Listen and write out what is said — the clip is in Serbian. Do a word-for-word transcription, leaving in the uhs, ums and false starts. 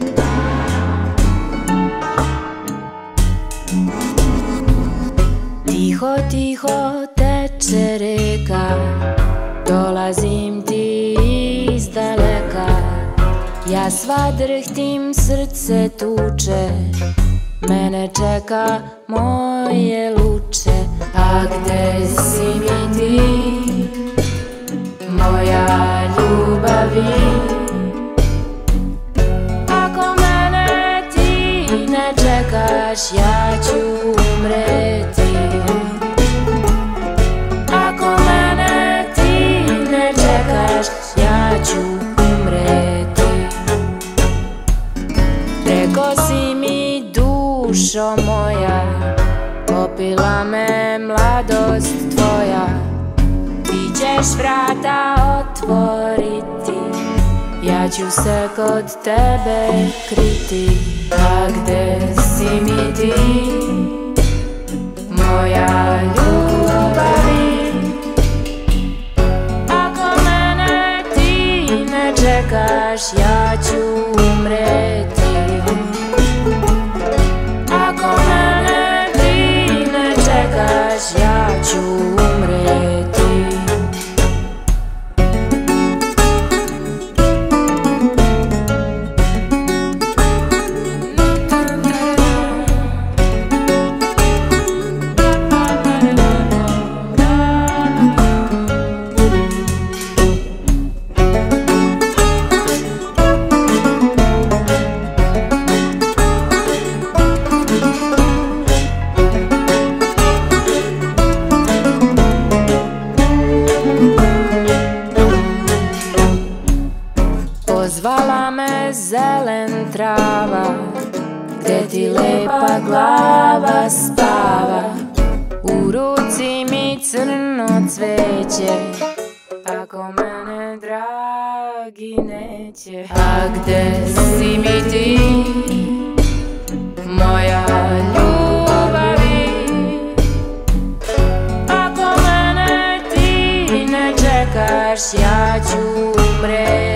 Tiho, tiho teče reka, dolazim ti izdaleka. Ja sva drhtim, srce tuče, mene čeka moje luče. A gde si mi ti, moja ljubavi? Ako mene ti ne čekaš, ja ću umreti. Ako mene ti ne čekaš, ja ću umreti. Reko si mi, dušo moja, popila me mladost tvoja. Ti ćeš vrata otvoriti, ja ću se kod tebe kriti. A gde si mi ti, moja ljubavi? Ako mene ti ne čekaš, ja ću umreti. Ako mene ti ne čekaš, ja ću umreti. Pozvala me zelen trava, gde ti lepa glava spava. U ruci mi crno cveće, ako mene dragi neće. A gde si mi ti, moja ljubavi? Ako mene ti ne čekaš, ja ću umreti.